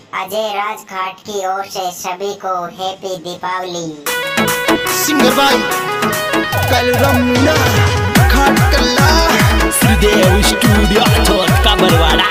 अजय राजघाट की ओर से सभी को हैप्पी दीपावली। सिंगर भाई कल रमना घाट कल्ला श्रीदेव स्टूडियो छोट का बरवाड़ा।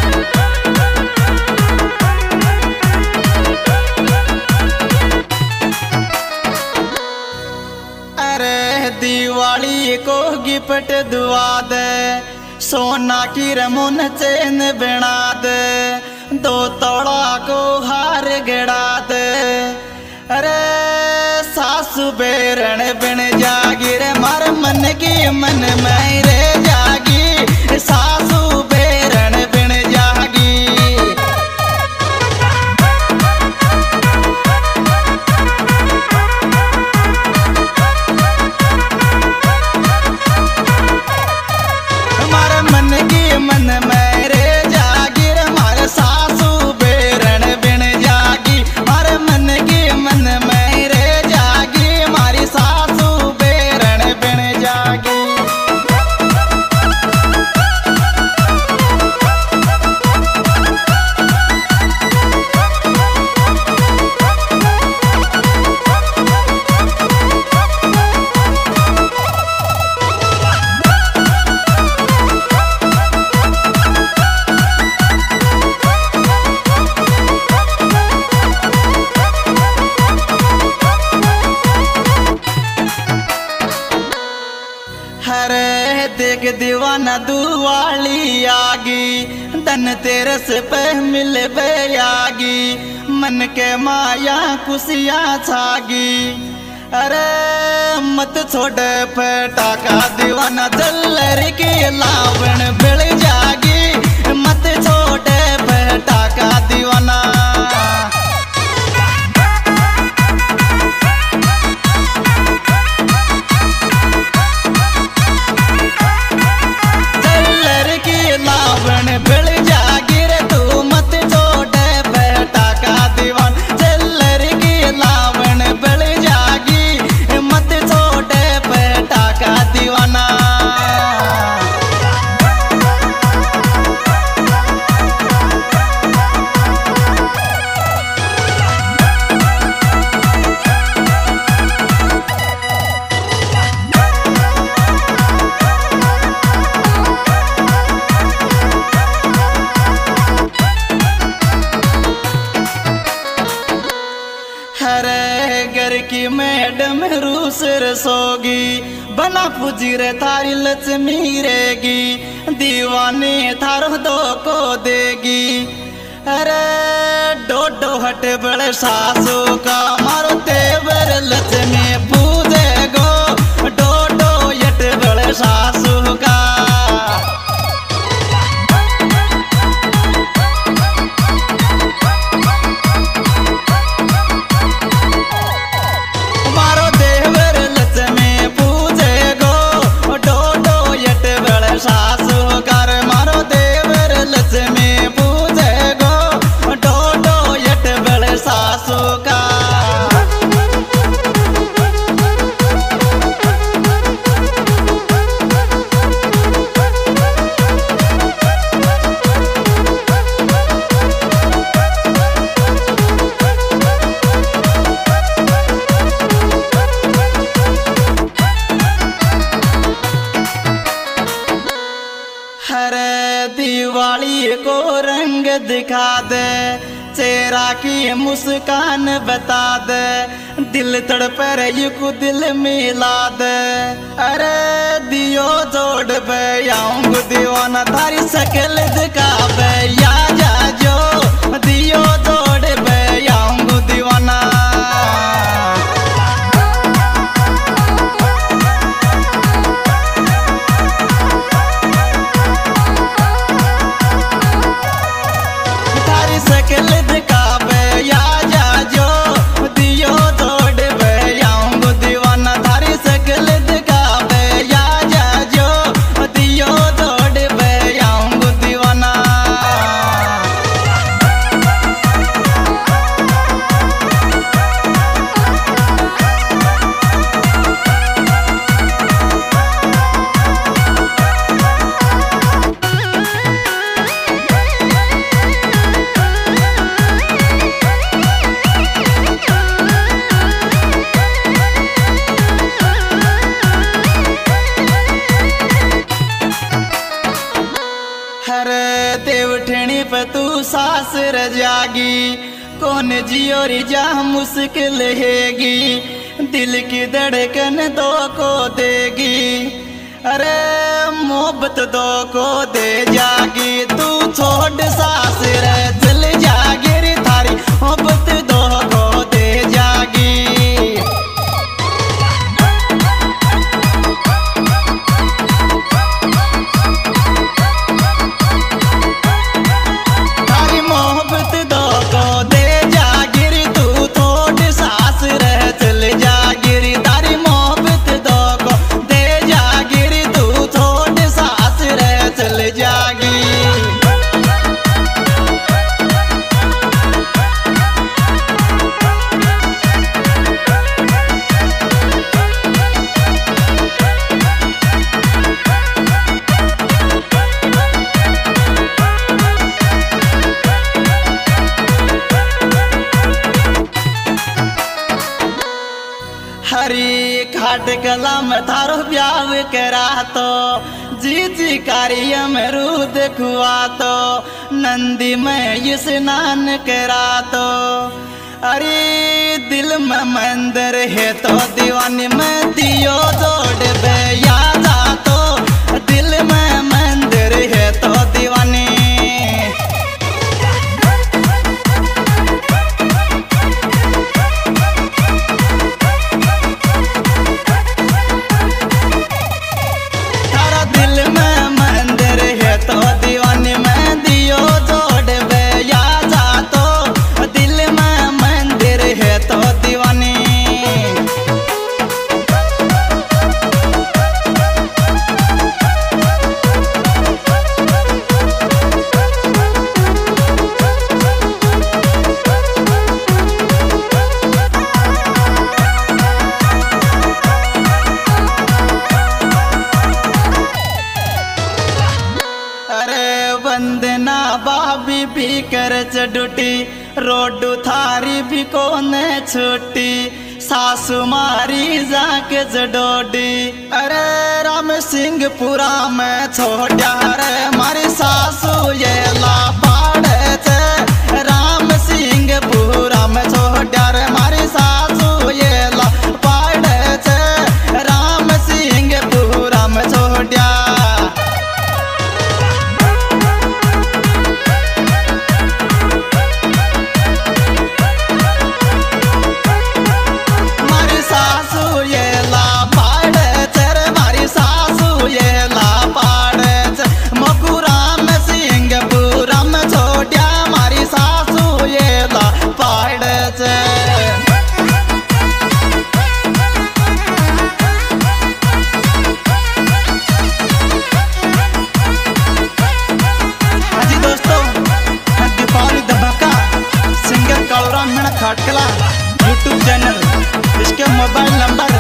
अरे दिवाली को गिफ्ट दुआ दे, सोना की रमुन चैन बना दे, 2 तोड़ा को हार गड़ा दे। अरे सासु बेरन बिन जागीर मार मन की मन में रे जागी, सासु बेरन बिन जागी। मार मन की मन में रे जागीर मार सासु बेरन बिन जागी, मार मन की मन में रे जागी, मारी सासु बेरन बिन जागी। हरे देख दीवाना दुआली आगी, धन तेरस पे मिल आगी, मन के माया खुशियाँ छागी। अरे मत छोड़ पटाखा दीवाना जल्लर की लावण बिल जागी, मत छोड़ पटाखा दीवाना। लावण बिल जागीर तू मत छोड़ पटाखा दीवान, जल्लर की लावण बिल जागी, मत छोड़ पटाखा दीवाना। हरे घर की मैडम रूस रसोगी, बना पूजी रे थारी लक्ष्मी रहेगी, दीवाने थारो दो को देगी। अरे डोडो हट बड़े सासू का मारो तेवर लक्ष्मी पूजे गो, डोडो हट बड़े सासू का। सासु कर मारो देवर लक्ष्मी पूजे गो, डोडो यट बड़े सासु का। हरे दिवाली को रंग दिखा दे, चेहरा की मुस्कान बता दे, दिल तड़पे रही को दिल मिला दे। अरे दियो जोड़ पे आऊंग दीवाना थारी शक्ल दिखा बे, या जा जो दियो जोड़ पे आऊंग दीवाना। सकल दिखावे या जा जो दियो जोड़ पे आऊंग दीवाना, थारी सकल दिखावे या जा जो दियो जोड़ पे आऊंग दीवाना। सासर जागी, कौन जियोरी जा मुश्किल हैगी, दिल की धड़कन दो को देगी, अरे मोहब्बत दो को दे जागी, तू छोड़ सासर चल जागी रे थारी मोहब्बत दो को दे जागी। थारी मोहब्बत दो को दे जागी रे, तू छोड़ सासर चल जागी रे, थारी मोहब्बत दो को दे जागी रे, तू छोड़ सासर चल जागी। हरी खाट कला में थारो ब्याह करा तो, जी कार्य अमरूद खुआ तो, नंदी में स्नान करा तो, अरे दिल में मंदिर है तो दीवानी में दियो जोड़ बे याद आ तो, दिल में मंदिर है तो दीवानी। तो दीवानी में दियो जोड़ बे याद आ तो, दिल में मंदिर है तो दीवानी। वंदना भाभी भी कर चडुटी, रोडू थारी भी कोन छुट्टी, सासु मारी जाके जडोडी, अरे राम सिंहपुरा में छोड़ा रे मारी सासु ये ला पाड़े छे, राम सिंहपुरा में छोड़ा रे मारी सासु ये ला पाड़े छे, राम सिंहपुरा में छोड़ा। खाटकला यूट्यूब चैनल, इसके मोबाइल नंबर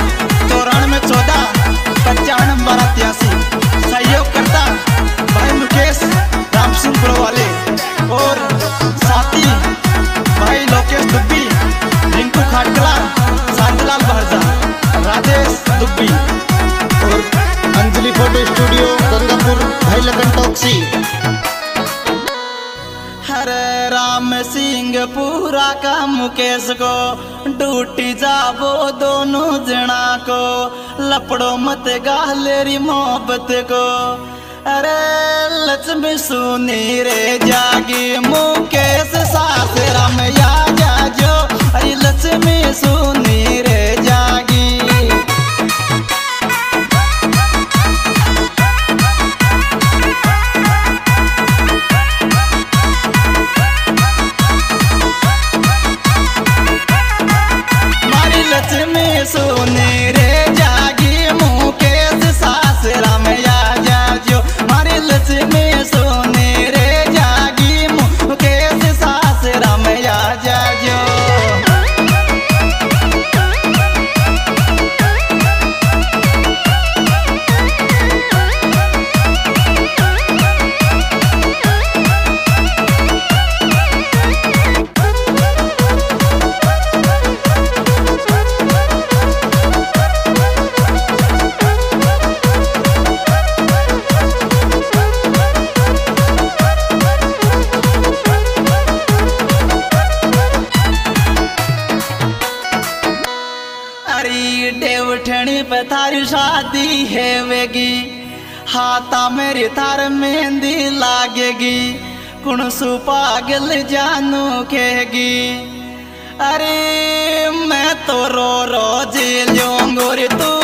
9414-55-82, सहयोग करता भाई मुकेश राम सिंह वाले और साथी भाई लोकेश दुब्बी, रिंकू खाटकला, शांतिलाल बहरजा, राजेश दुब्बी और अंजलि फोटो स्टूडियो गंगापुर, भाई लगन टॉक्सी। हरे राम सिंहपुरा का मुकेश को डूटी जाबो दोनों जना को, लपड़ो मत गालेरी मोहब्बत को, अरे लक्ष्मी सुनी रे जागी, मुकेश सासरा में या जाजो, अरे लक्ष्मी सुनी रे जागी। लक्ष्मी सुनी रे जागी, मुकेश सासरा में या जाजो, मारी लक्ष्मी सुनी रे जागी, मुकेश शादी हैवेगी, हाथा मेरी थार मेहंदी लागेगी, कुण सु पागल जानू कहेगी। अरे मैं तो रो रो जी लूंगोरी तू